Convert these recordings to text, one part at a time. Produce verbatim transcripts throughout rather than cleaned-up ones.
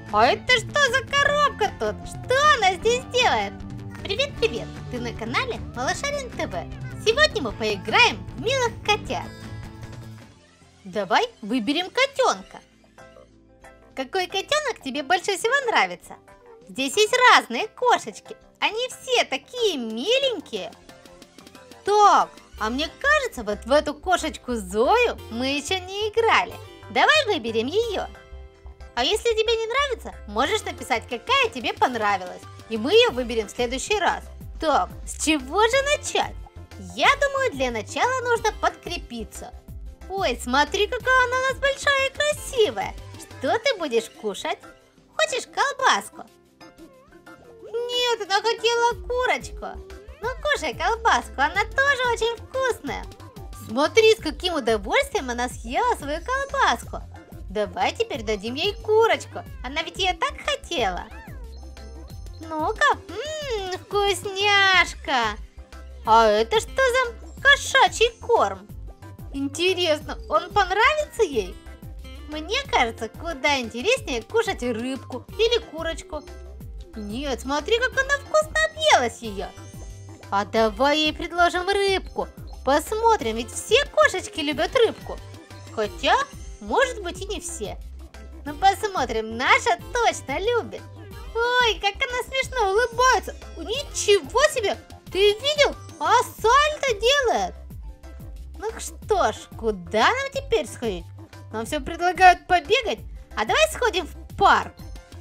А это что за коробка тут? Что она здесь делает? Привет-привет! Ты на канале Малышарин ТВ. Сегодня мы поиграем в милых котят. Давай выберем котенка. Какой котенок тебе больше всего нравится? Здесь есть разные кошечки. Они все такие миленькие. Так, а мне кажется, вот в эту кошечку Зою мы еще не играли. Давай выберем ее. А если тебе не нравится, можешь написать, какая тебе понравилась, и мы ее выберем в следующий раз. Так, с чего же начать? Я думаю, для начала нужно подкрепиться. Ой, смотри, какая она у нас большая и красивая. Что ты будешь кушать? Хочешь колбаску? Нет, она хотела курочку. Ну, кушай колбаску, она тоже очень вкусная. Смотри, с каким удовольствием она съела свою колбаску. Давай теперь дадим ей курочку. Она ведь ее так хотела. Ну-ка, ммм, вкусняшка. А это что за кошачий корм? Интересно, он понравится ей? Мне кажется, куда интереснее кушать рыбку или курочку. Нет, смотри, как она вкусно объелась ее. А давай ей предложим рыбку. Посмотрим, ведь все кошечки любят рыбку. Хотя, может быть, и не все. Но посмотрим, наша точно любит. Ой, как она смешно улыбается. Ничего себе, ты видел? А сальто делает. Ну что ж, куда нам теперь сходить? Нам все предлагают побегать. А давай сходим в парк.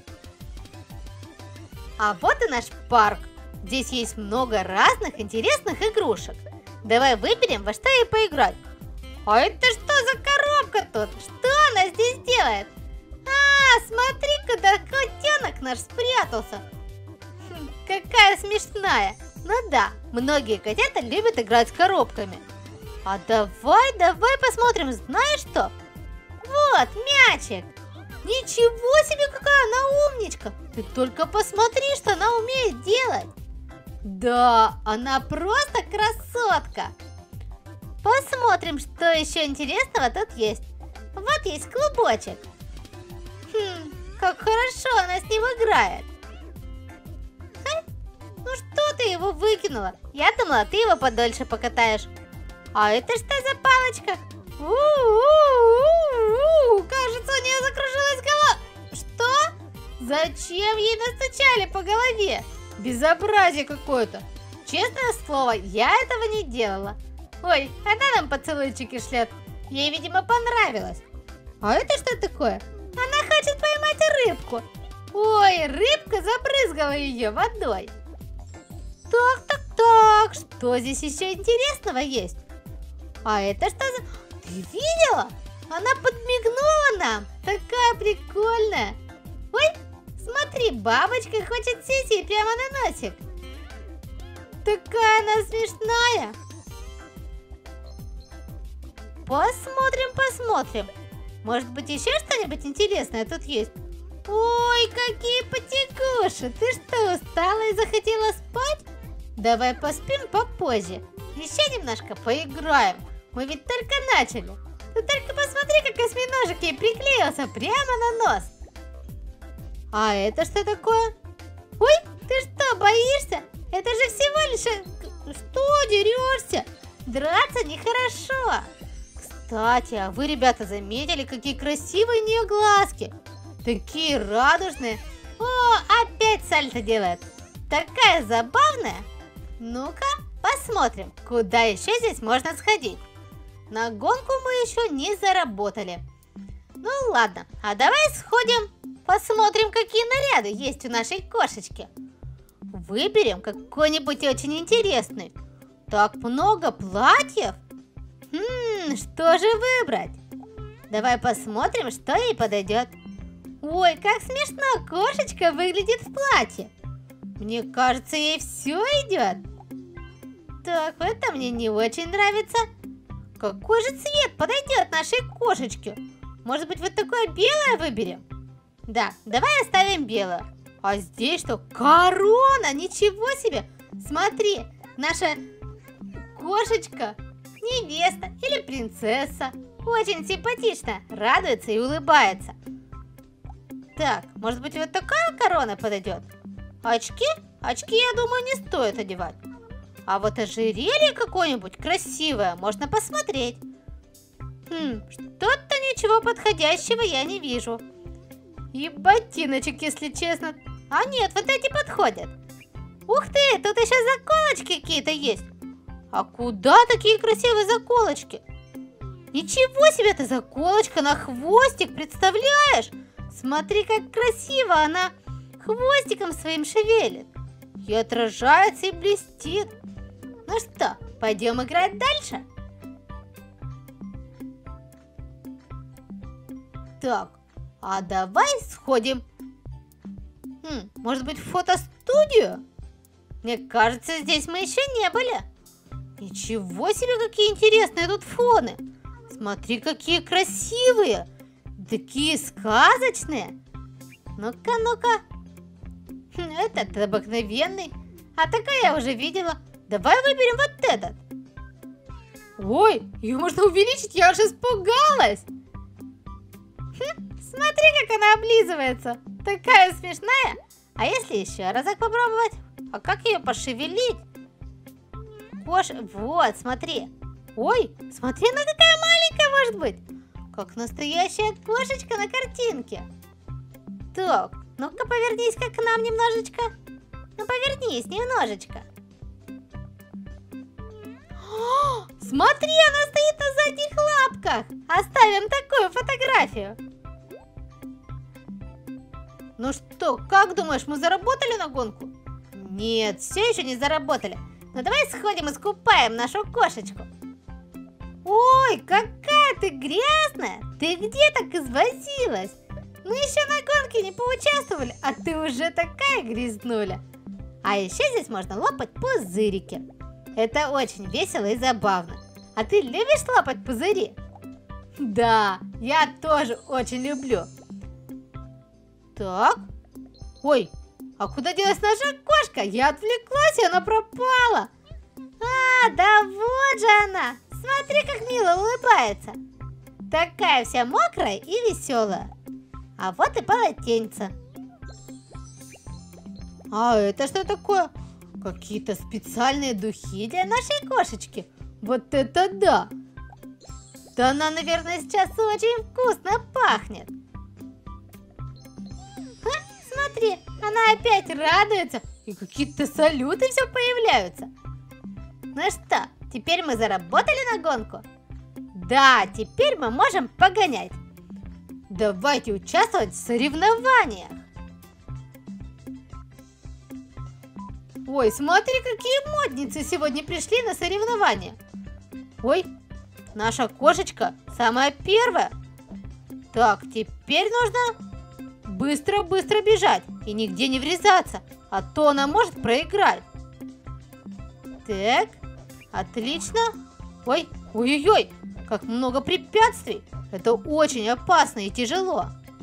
А вот и наш парк. Здесь есть много разных интересных игрушек. Давай выберем, во что ей поиграть. А это что за коробка тут? Что она здесь делает? А, смотри, куда котенок наш спрятался. Хм, какая смешная. Ну да, многие котята любят играть с коробками. А давай, давай посмотрим, знаешь что? Вот, мячик. Ничего себе, какая она умничка. Ты только посмотри, что она умеет делать. Да, она просто красотка. Посмотрим, что еще интересного тут есть. Вот есть клубочек. Хм, как хорошо она с ним играет. Ха? Ну что ты его выкинула? Я думала, ты его подольше покатаешь. А это что за палочка? У-у-у-у-у! Кажется, у нее закружилась голова. Что? Зачем ей настучали по голове? Безобразие какое-то. Честное слово, я этого не делала. Ой, она нам поцелуйчики шлет. Ей, видимо, понравилось. А это что такое? Она хочет поймать рыбку. Ой, рыбка забрызгала ее водой. Так, так, так, что здесь еще интересного есть? А это что за... Ты видела? Она подмигнула нам. Такая прикольная. Ой, смотри, бабочка хочет сесть ей прямо на носик. Такая она смешная. Посмотрим, посмотрим. Может быть, еще что-нибудь интересное тут есть? Ой, какие потягуши. Ты что, устала и захотела спать? Давай поспим попозже. Еще немножко поиграем. Мы ведь только начали. Ты только посмотри, как осьминожек ей приклеился прямо на нос. А это что такое? Ой, ты что, боишься? Это же всего лишь... Что, дерешься? Драться нехорошо. Кстати, а вы, ребята, заметили, какие красивые у нее глазки? Такие радужные. О, опять сальто делает. Такая забавная. Ну-ка, посмотрим, куда еще здесь можно сходить. На гонку мы еще не заработали. Ну ладно, а давай сходим, посмотрим, какие наряды есть у нашей кошечки. Выберем какой-нибудь очень интересный. Так много платьев. Хм, что же выбрать? Давай посмотрим, что ей подойдет. Ой, как смешно кошечка выглядит в платье. Мне кажется, ей все идет. Так, это мне не очень нравится. Какой же цвет подойдет нашей кошечке? Может быть, вот такое белое выберем? Да, давай оставим белое. А здесь что? Корона! Ничего себе! Смотри, наша кошечка невеста или принцесса. Очень симпатично, радуется и улыбается. Так, может быть, вот такая корона подойдет? Очки? Очки, я думаю, не стоит одевать. А вот ожерелье какое-нибудь красивое можно посмотреть. Хм, что-то ничего подходящего я не вижу. И ботиночек, если честно. А нет, вот эти подходят. Ух ты, тут еще заколочки какие-то есть. А куда такие красивые заколочки? Ничего себе, это заколочка на хвостик, представляешь? Смотри, как красиво она хвостиком своим шевелит. И отражается, и блестит. Ну что, пойдем играть дальше? Так, а давай сходим. Хм, может быть, в фотостудию? Мне кажется, здесь мы еще не были. Ничего себе, какие интересные тут фоны. Смотри, какие красивые. Такие сказочные. Ну-ка, ну-ка. Этот обыкновенный. А такой я уже видела. Давай выберем вот этот. Ой, ее можно увеличить, я аж испугалась. Хм, смотри, как она облизывается. Такая смешная. А если еще разок попробовать? А как ее пошевелить? Кош... Вот, смотри. Ой, смотри, она какая маленькая может быть. Как настоящая кошечка на картинке. Так, ну-ка повернись-ка к нам немножечко. Ну повернись немножечко. О, смотри, она стоит на задних лапках. Оставим такую фотографию. Ну что, как думаешь, мы заработали на гонку? Нет, все еще не заработали. Ну давай сходим и скупаем нашу кошечку. Ой, какая ты грязная! Ты где так извозилась? Мы еще на гонке не поучаствовали, а ты уже такая грязнуля. А еще здесь можно лопать пузырики. Это очень весело и забавно. А ты любишь лопать пузыри? Да, я тоже очень люблю. Так, ой, а куда делась наша кошка? Я отвлеклась, и она пропала. А, да вот же она. Смотри, как мило улыбается. Такая вся мокрая и веселая. А вот и полотенце. А это что такое? Какие-то специальные духи для нашей кошечки. Вот это да! Да она, наверное, сейчас очень вкусно пахнет. Ха, смотри, она опять радуется. И какие-то салюты все появляются. Ну что, теперь мы заработали на гонку? Да, теперь мы можем погонять. Давайте участвовать в соревнованиях. Ой, смотри, какие модницы сегодня пришли на соревнования. Ой, наша кошечка самая первая. Так, теперь нужно быстро-быстро бежать и нигде не врезаться, а то она может проиграть. Так, отлично. Ой, ой-ой-ой, как много препятствий. Это очень опасно и тяжело.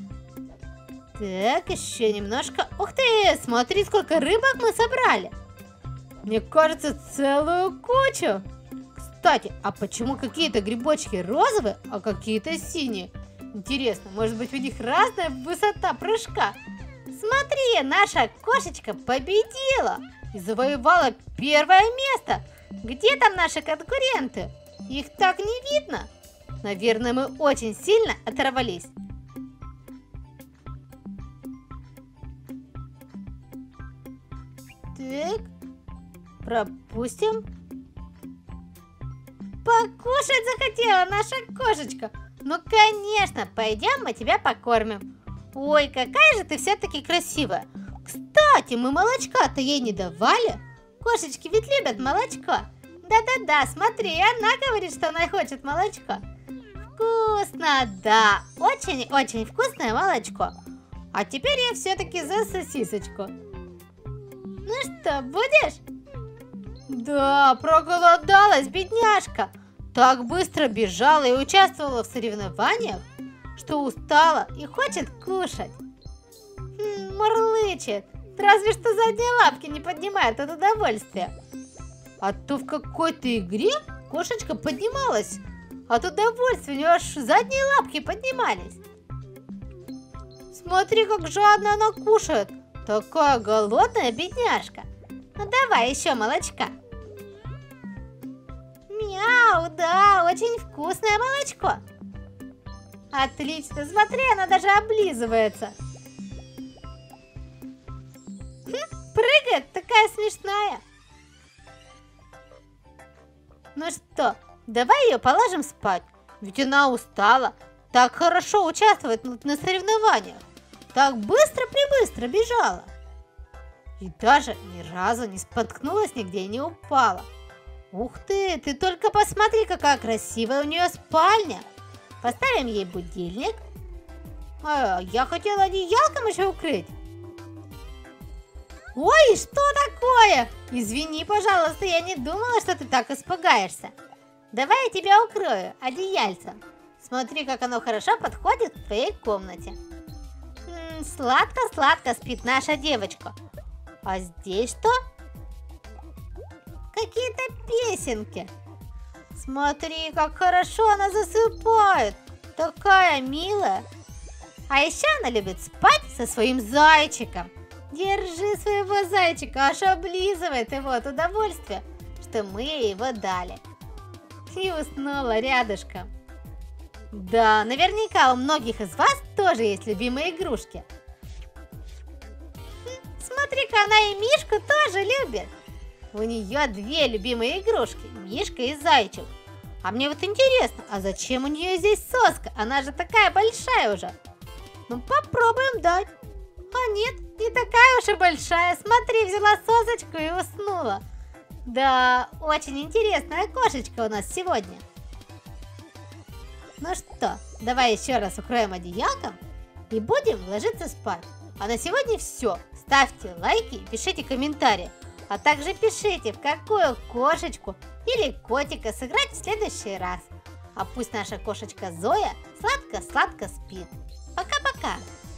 Так, еще немножко. Ух ты, смотри, сколько рыбок мы собрали. Мне кажется, целую кучу. Кстати, а почему какие-то грибочки розовые, а какие-то синие? Интересно, может быть, у них разная высота прыжка? Смотри, наша кошечка победила и завоевала первое место. Где там наши конкуренты? Их так не видно. Наверное, мы очень сильно оторвались. Так, пропустим. Покушать захотела наша кошечка. Ну, конечно, пойдем, мы тебя покормим. Ой, какая же ты все-таки красивая. Кстати, мы молочка-то ей не давали. Кошечки ведь любят молочко. Да-да-да, смотри, она говорит, что она хочет молочко. Вкусно, да, очень-очень вкусное молочко. А теперь я все-таки за сосисочку. Ну что, будешь? Да, проголодалась, бедняжка. Так быстро бежала и участвовала в соревнованиях, что устала и хочет кушать. Хм, мурлычет, разве что задние лапки не поднимает от удовольствия. А то в какой-то игре кошечка поднималась от удовольствия, у нее аж задние лапки поднимались. Смотри, как жадно она кушает. Такая голодная бедняжка. Ну давай еще молочка. Мяу, да, очень вкусное молочко. Отлично, смотри, она даже облизывается. Хм, прыгает, такая смешная. Ну что, давай ее положим спать, ведь она устала. Так хорошо участвовать на соревнованиях. Так быстро-прибыстро бежала. И даже ни разу не споткнулась нигде и не упала. Ух ты, ты только посмотри, какая красивая у нее спальня. Поставим ей будильник. А, я хотела одеялком еще укрыть. Ой, что такое? Извини, пожалуйста, я не думала, что ты так испугаешься. Давай я тебя укрою одеяльцем. Смотри, как оно хорошо подходит к твоей комнате. Сладко-сладко спит наша девочка. А здесь что? Какие-то песенки. Смотри, как хорошо она засыпает. Такая милая. А еще она любит спать со своим зайчиком. Держи своего зайчика, аж облизывает его от удовольствия, что мы ей его дали. И уснула рядышком. Да, наверняка у многих из вас тоже есть любимые игрушки. Смотри-ка, она и Мишку тоже любит. У нее две любимые игрушки, Мишка и зайчик. А мне вот интересно, а зачем у нее здесь соска? Она же такая большая уже. Ну попробуем дать. А нет, не такая уж и большая. Смотри, взяла сосочку и уснула. Да, очень интересная кошечка у нас сегодня. Ну что, давай еще раз укроем одеялком и будем ложиться спать. А на сегодня все. Ставьте лайки и пишите комментарии. А также пишите, в какую кошечку или котика сыграть в следующий раз. А пусть наша кошечка Зоя сладко-сладко спит. Пока-пока!